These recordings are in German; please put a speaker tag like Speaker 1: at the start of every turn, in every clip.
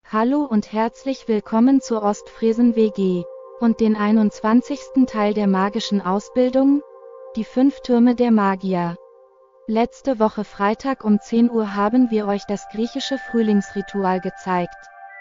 Speaker 1: Hallo und herzlich willkommen zur Ostfriesen WG und den 21. Teil der magischen Ausbildung, die 5 Türme der Magier. Letzte Woche Freitag um 10 Uhr haben wir euch das griechische Frühlingsritual gezeigt.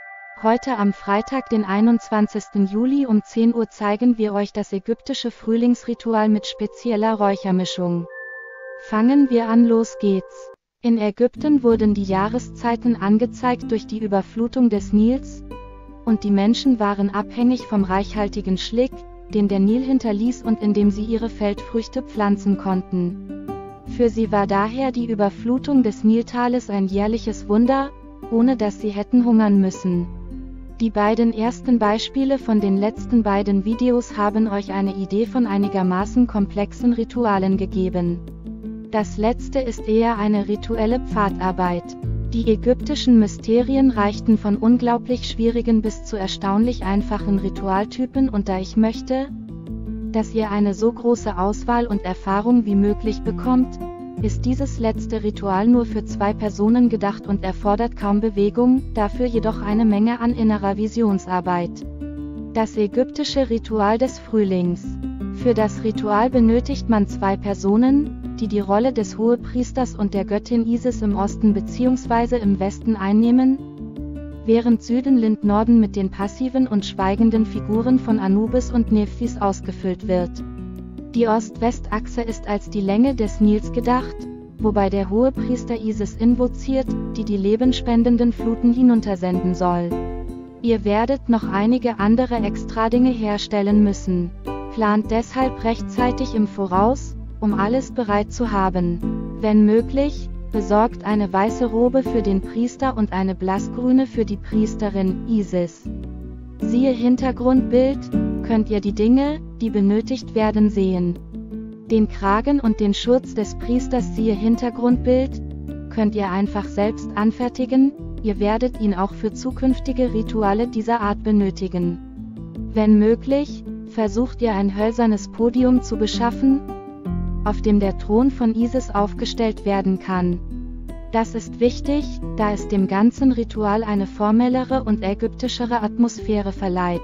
Speaker 1: Heute am Freitag, den 21. Juli um 10 Uhr zeigen wir euch das ägyptische Frühlingsritual mit spezieller Räuchermischung. Fangen wir an, los geht's. In Ägypten wurden die Jahreszeiten angezeigt durch die Überflutung des Nils, und die Menschen waren abhängig vom reichhaltigen Schlick, den der Nil hinterließ und in dem sie ihre Feldfrüchte pflanzen konnten. Für sie war daher die Überflutung des Niltales ein jährliches Wunder, ohne dass sie hätten hungern müssen. Die beiden ersten Beispiele von den letzten beiden Videos haben euch eine Idee von einigermaßen komplexen Ritualen gegeben. Das letzte ist eher eine rituelle Pfadarbeit. Die ägyptischen Mysterien reichten von unglaublich schwierigen bis zu erstaunlich einfachen Ritualtypen, und da ich möchte, dass ihr eine so große Auswahl und Erfahrung wie möglich bekommt, ist dieses letzte Ritual nur für 2 Personen gedacht und erfordert kaum Bewegung, dafür jedoch eine Menge an innerer Visionsarbeit. Das ägyptische Ritual des Frühlings. Für das Ritual benötigt man 2 Personen, die die Rolle des Hohepriesters und der Göttin Isis im Osten bzw. im Westen einnehmen, während Süden Norden mit den passiven und schweigenden Figuren von Anubis und Nephthys ausgefüllt wird. Die Ost-West-Achse ist als die Länge des Nils gedacht, wobei der Hohepriester Isis invoziert, die die lebenspendenden Fluten hinuntersenden soll. Ihr werdet noch einige andere Extradinge herstellen müssen. Plant deshalb rechtzeitig im Voraus, um alles bereit zu haben. Wenn möglich, besorgt eine weiße Robe für den Priester und eine blassgrüne für die Priesterin, Isis. Siehe Hintergrundbild, könnt ihr die Dinge, die benötigt werden, sehen. Den Kragen und den Schurz des Priesters, siehe Hintergrundbild, könnt ihr einfach selbst anfertigen, ihr werdet ihn auch für zukünftige Rituale dieser Art benötigen. Wenn möglich, versucht ihr ein hölzernes Podium zu beschaffen, auf dem der Thron von Isis aufgestellt werden kann. Das ist wichtig, da es dem ganzen Ritual eine formellere und ägyptischere Atmosphäre verleiht.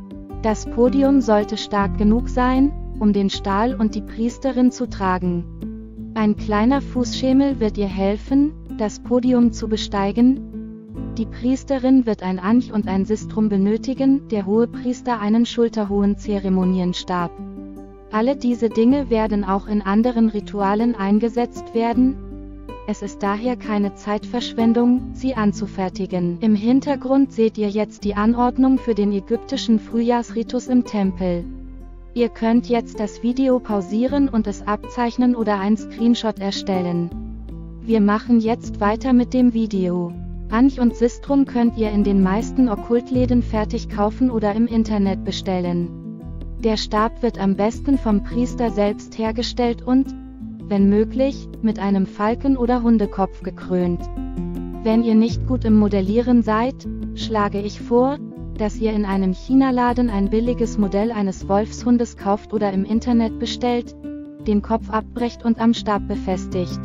Speaker 1: Das Podium sollte stark genug sein, um den Stahl und die Priesterin zu tragen. Ein kleiner Fußschemel wird ihr helfen, das Podium zu besteigen. Die Priesterin wird ein Ankh und ein Sistrum benötigen, der Hohepriester einen schulterhohen Zeremonienstab. Alle diese Dinge werden auch in anderen Ritualen eingesetzt werden. Es ist daher keine Zeitverschwendung, sie anzufertigen. Im Hintergrund seht ihr jetzt die Anordnung für den ägyptischen Frühjahrsritus im Tempel. Ihr könnt jetzt das Video pausieren und es abzeichnen oder ein Screenshot erstellen. Wir machen jetzt weiter mit dem Video. Ankh und Sistrum könnt ihr in den meisten Okkultläden fertig kaufen oder im Internet bestellen. Der Stab wird am besten vom Priester selbst hergestellt und, wenn möglich, mit einem Falken oder Hundekopf gekrönt. Wenn ihr nicht gut im Modellieren seid, schlage ich vor, dass ihr in einem China-Laden ein billiges Modell eines Wolfshundes kauft oder im Internet bestellt, den Kopf abbrecht und am Stab befestigt.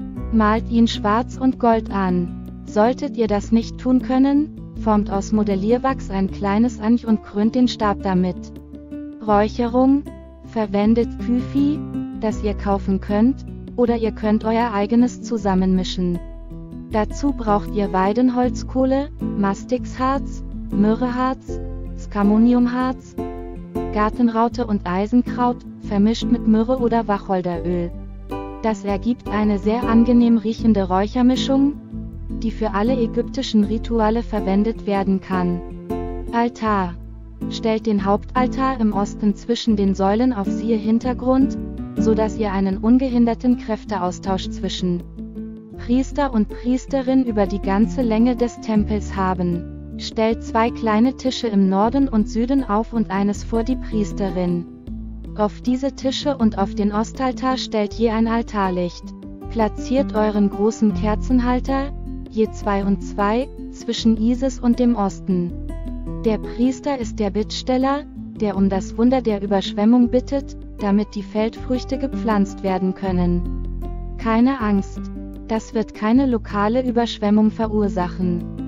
Speaker 1: Malt ihn schwarz und gold an. Solltet ihr das nicht tun können, formt aus Modellierwachs ein kleines Ankh und krönt den Stab damit. Räucherung: verwendet Küfi, das ihr kaufen könnt, oder ihr könnt euer eigenes zusammenmischen. Dazu braucht ihr Weidenholzkohle, Mastixharz, Myrrheharz, Scammoniumharz, Gartenraute und Eisenkraut, vermischt mit Myrrhe oder Wacholderöl. Das ergibt eine sehr angenehm riechende Räuchermischung, die für alle ägyptischen Rituale verwendet werden kann. Altar: stellt den Hauptaltar im Osten zwischen den Säulen auf, siehe Hintergrund, so dass ihr einen ungehinderten Kräfteaustausch zwischen Priester und Priesterin über die ganze Länge des Tempels haben. Stellt 2 kleine Tische im Norden und Süden auf und eines vor die Priesterin. Auf diese Tische und auf den Ostaltar stellt je ein Altarlicht. Platziert euren großen Kerzenhalter, je 2 und 2, zwischen Isis und dem Osten. Der Priester ist der Bittsteller, der um das Wunder der Überschwemmung bittet, damit die Feldfrüchte gepflanzt werden können. Keine Angst, das wird keine lokale Überschwemmung verursachen.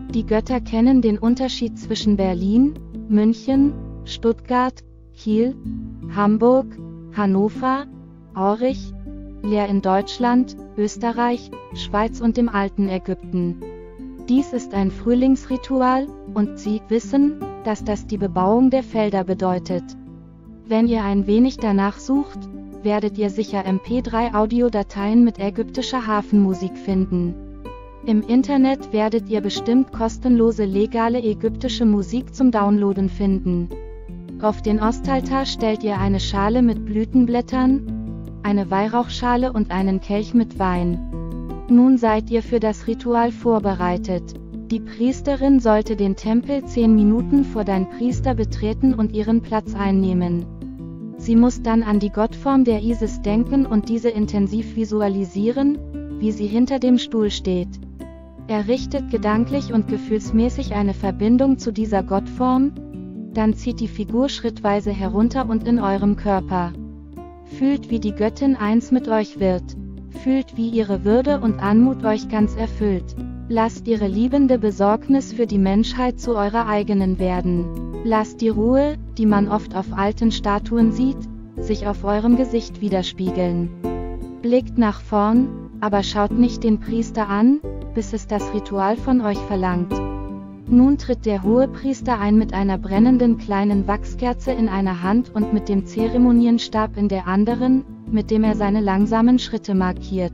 Speaker 1: Die Götter kennen den Unterschied zwischen Berlin, München, Stuttgart, Kiel, Hamburg, Hannover, Aurich, Leer in Deutschland, Österreich, Schweiz und dem alten Ägypten. Dies ist ein Frühlingsritual, und sie wissen, dass das die Bebauung der Felder bedeutet. Wenn ihr ein wenig danach sucht, werdet ihr sicher MP3-Audiodateien mit ägyptischer Hafenmusik finden. Im Internet werdet ihr bestimmt kostenlose legale ägyptische Musik zum Downloaden finden. Auf den Ostaltar stellt ihr eine Schale mit Blütenblättern, eine Weihrauchschale und einen Kelch mit Wein. Nun seid ihr für das Ritual vorbereitet. Die Priesterin sollte den Tempel 10 Minuten vor dein Priester betreten und ihren Platz einnehmen. Sie muss dann an die Gottform der Isis denken und diese intensiv visualisieren, wie sie hinter dem Stuhl steht. Errichtet gedanklich und gefühlsmäßig eine Verbindung zu dieser Gottform, dann zieht die Figur schrittweise herunter und in eurem Körper. Fühlt, wie die Göttin eins mit euch wird. Fühlt, wie ihre Würde und Anmut euch ganz erfüllt. Lasst ihre liebende Besorgnis für die Menschheit zu eurer eigenen werden. Lasst die Ruhe, die man oft auf alten Statuen sieht, sich auf eurem Gesicht widerspiegeln. Blickt nach vorn, aber schaut nicht den Priester an, bis es das Ritual von euch verlangt. Nun tritt der Hohepriester ein mit einer brennenden kleinen Wachskerze in einer Hand und mit dem Zeremonienstab in der anderen, mit dem er seine langsamen Schritte markiert.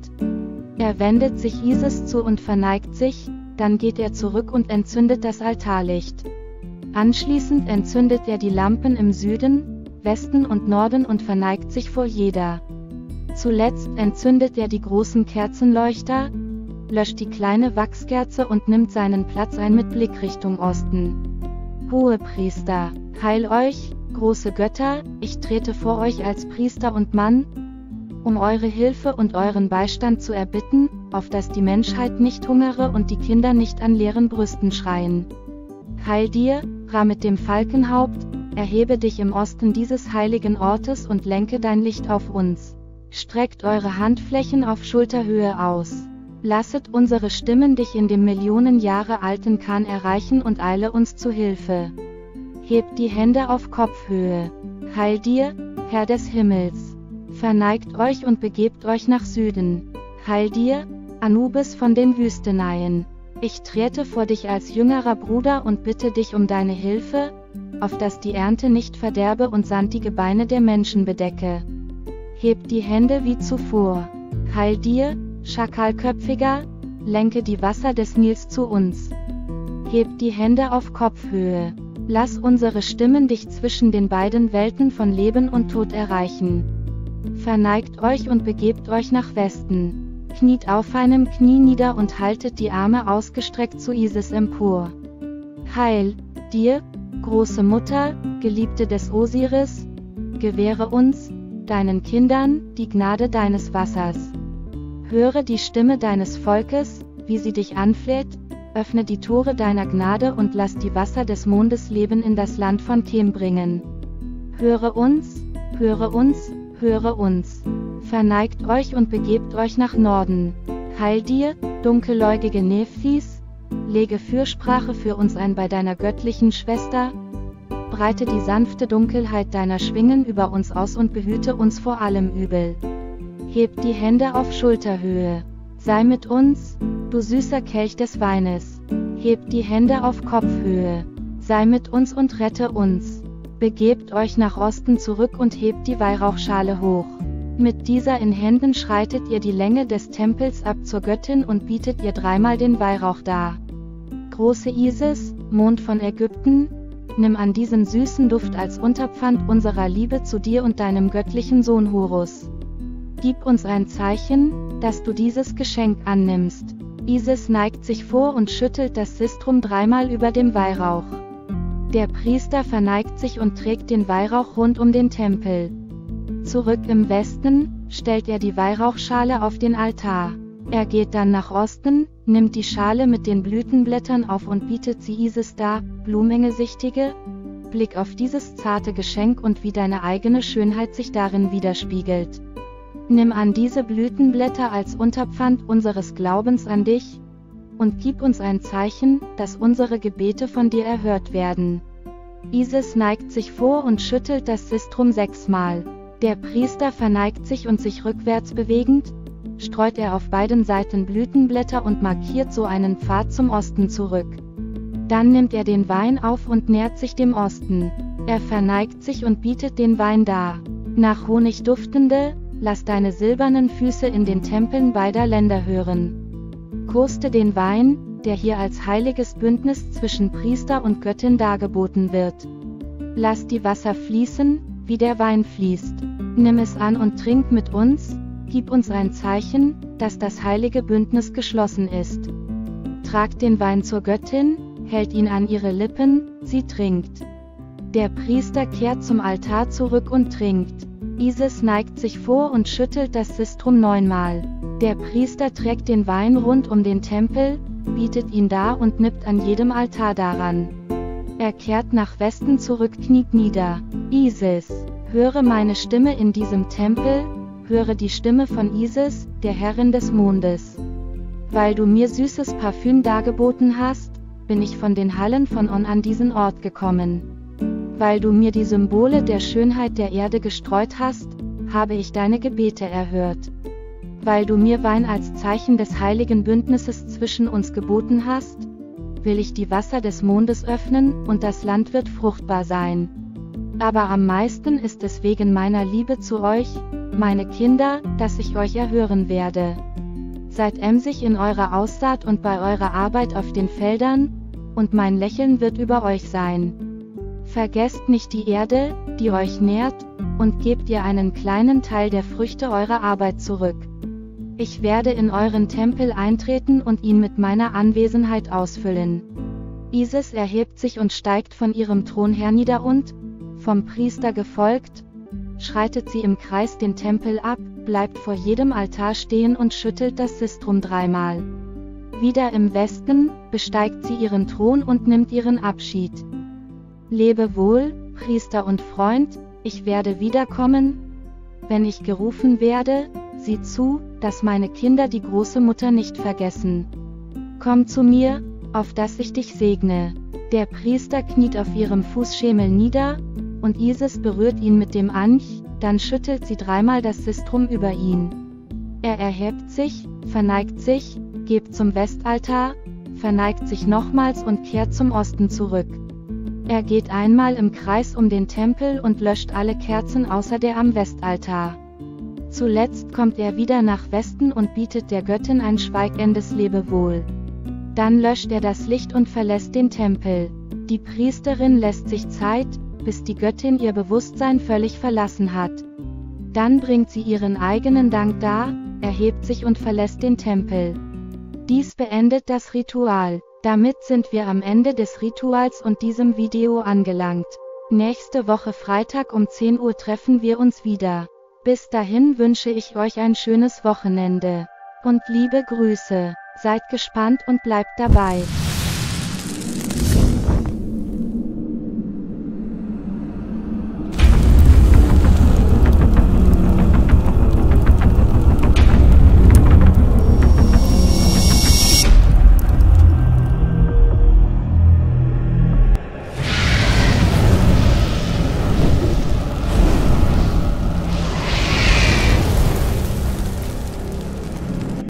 Speaker 1: Er wendet sich Isis zu und verneigt sich, dann geht er zurück und entzündet das Altarlicht. Anschließend entzündet er die Lampen im Süden, Westen und Norden und verneigt sich vor jeder. Zuletzt entzündet er die großen Kerzenleuchter, löscht die kleine Wachskerze und nimmt seinen Platz ein mit Blick Richtung Osten. Hohepriester, heil euch, große Götter, ich trete vor euch als Priester und Mann, um eure Hilfe und euren Beistand zu erbitten, auf dass die Menschheit nicht hungere und die Kinder nicht an leeren Brüsten schreien. Heil dir, Ra mit dem Falkenhaupt, erhebe dich im Osten dieses heiligen Ortes und lenke dein Licht auf uns. Streckt eure Handflächen auf Schulterhöhe aus. Lasset unsere Stimmen dich in dem Millionen Jahre alten Khan erreichen und eile uns zu Hilfe. Hebt die Hände auf Kopfhöhe. Heil dir, Herr des Himmels. Verneigt euch und begebt euch nach Süden. Heil dir, Anubis von den Wüsteneien. Ich trete vor dich als jüngerer Bruder und bitte dich um deine Hilfe, auf dass die Ernte nicht verderbe und sandige Beine der Menschen bedecke. Hebt die Hände wie zuvor. Heil dir, Schakalköpfiger, lenke die Wasser des Nils zu uns. Hebt die Hände auf Kopfhöhe. Lass unsere Stimmen dich zwischen den beiden Welten von Leben und Tod erreichen. Verneigt euch und begebt euch nach Westen. Kniet auf einem Knie nieder und haltet die Arme ausgestreckt zu Isis empor. Heil dir, große Mutter, Geliebte des Osiris, gewähre uns, deinen Kindern, die Gnade deines Wassers. Höre die Stimme deines Volkes, wie sie dich anfleht, öffne die Tore deiner Gnade und lass die Wasser des Mondes Leben in das Land von Chem bringen. Höre uns, höre uns, höre uns. Verneigt euch und begebt euch nach Norden. Heil dir, dunkelläugige Nephthys, lege Fürsprache für uns ein bei deiner göttlichen Schwester, breite die sanfte Dunkelheit deiner Schwingen über uns aus und behüte uns vor allem Übel. Hebt die Hände auf Schulterhöhe. Sei mit uns, du süßer Kelch des Weines. Hebt die Hände auf Kopfhöhe. Sei mit uns und rette uns. Begebt euch nach Osten zurück und hebt die Weihrauchschale hoch. Mit dieser in Händen schreitet ihr die Länge des Tempels ab zur Göttin und bietet ihr dreimal den Weihrauch dar. Große Isis, Mond von Ägypten, nimm an diesen süßen Duft als Unterpfand unserer Liebe zu dir und deinem göttlichen Sohn Horus. Gib uns ein Zeichen, dass du dieses Geschenk annimmst. Isis neigt sich vor und schüttelt das Sistrum dreimal über dem Weihrauch. Der Priester verneigt sich und trägt den Weihrauch rund um den Tempel. Zurück im Westen, stellt er die Weihrauchschale auf den Altar. Er geht dann nach Osten, nimmt die Schale mit den Blütenblättern auf und bietet sie Isis dar. Blumengesichtige, blick auf dieses zarte Geschenk und wie deine eigene Schönheit sich darin widerspiegelt. Nimm an diese Blütenblätter als Unterpfand unseres Glaubens an dich, und gib uns ein Zeichen, dass unsere Gebete von dir erhört werden. Isis neigt sich vor und schüttelt das Sistrum 6-mal. Der Priester verneigt sich und sich rückwärts bewegend, streut er auf beiden Seiten Blütenblätter und markiert so einen Pfad zum Osten zurück. Dann nimmt er den Wein auf und nähert sich dem Osten. Er verneigt sich und bietet den Wein dar. Nach Honig duftende, lass deine silbernen Füße in den Tempeln beider Länder hören. Koste den Wein, der hier als heiliges Bündnis zwischen Priester und Göttin dargeboten wird. Lass die Wasser fließen, wie der Wein fließt. Nimm es an und trink mit uns, gib uns ein Zeichen, dass das heilige Bündnis geschlossen ist. Tragt den Wein zur Göttin, hält ihn an ihre Lippen, sie trinkt. Der Priester kehrt zum Altar zurück und trinkt. Isis neigt sich vor und schüttelt das Sistrum 9-mal. Der Priester trägt den Wein rund um den Tempel, bietet ihn dar und nippt an jedem Altar daran. Er kehrt nach Westen zurück, kniet nieder. Isis, höre meine Stimme in diesem Tempel, höre die Stimme von Isis, der Herrin des Mondes. Weil du mir süßes Parfüm dargeboten hast, bin ich von den Hallen von On an diesen Ort gekommen. Weil du mir die Symbole der Schönheit der Erde gestreut hast, habe ich deine Gebete erhört. Weil du mir Wein als Zeichen des heiligen Bündnisses zwischen uns geboten hast, will ich die Wasser des Mondes öffnen, und das Land wird fruchtbar sein. Aber am meisten ist es wegen meiner Liebe zu euch, meine Kinder, dass ich euch erhören werde. Seid emsig in eurer Aussaat und bei eurer Arbeit auf den Feldern, und mein Lächeln wird über euch sein. Vergesst nicht die Erde, die euch nährt, und gebt ihr einen kleinen Teil der Früchte eurer Arbeit zurück. Ich werde in euren Tempel eintreten und ihn mit meiner Anwesenheit ausfüllen. Isis erhebt sich und steigt von ihrem Thron hernieder und, vom Priester gefolgt, schreitet sie im Kreis den Tempel ab, bleibt vor jedem Altar stehen und schüttelt das Sistrum 3-mal. Wieder im Westen, besteigt sie ihren Thron und nimmt ihren Abschied. Lebe wohl, Priester und Freund, ich werde wiederkommen. Wenn ich gerufen werde, sieh zu, dass meine Kinder die große Mutter nicht vergessen. Komm zu mir, auf dass ich dich segne. Der Priester kniet auf ihrem Fußschemel nieder, und Isis berührt ihn mit dem Anch, dann schüttelt sie 3-mal das Sistrum über ihn. Er erhebt sich, verneigt sich, geht zum Westaltar, verneigt sich nochmals und kehrt zum Osten zurück. Er geht einmal im Kreis um den Tempel und löscht alle Kerzen außer der am Westaltar. Zuletzt kommt er wieder nach Westen und bietet der Göttin ein schweigendes Lebewohl. Dann löscht er das Licht und verlässt den Tempel. Die Priesterin lässt sich Zeit, bis die Göttin ihr Bewusstsein völlig verlassen hat. Dann bringt sie ihren eigenen Dank dar, erhebt sich und verlässt den Tempel. Dies beendet das Ritual. Damit sind wir am Ende des Rituals und diesem Video angelangt. Nächste Woche Freitag um 10 Uhr treffen wir uns wieder. Bis dahin wünsche ich euch ein schönes Wochenende. Und liebe Grüße. Seid gespannt und bleibt dabei.